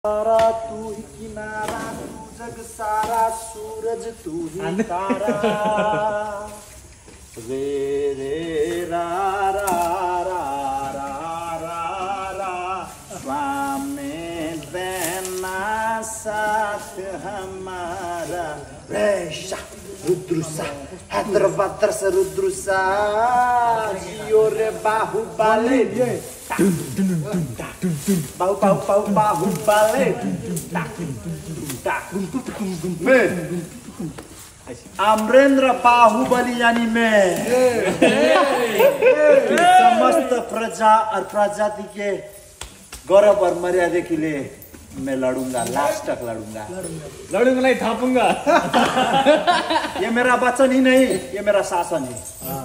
तारा तू ही किनारा, तू जग सारा, सूरज तू ही तारा। रे रे रा रा रा रा रा रा, सामने देना साथ हमारा। रेशा रुद्रुसा हैदराबाद से रुद्रुसा, जियो रे बाहुबली, बाहुबली। अमरेंद्र बाहुबली यानी मैं समस्त प्रजा और प्रजाति के गौरव और मर्यादा के लिए मैं लड़ूंगा, लास्ट तक लड़ूंगा, नहीं थापूंगा। ये मेरा वचन ही नहीं, ये मेरा शासन है।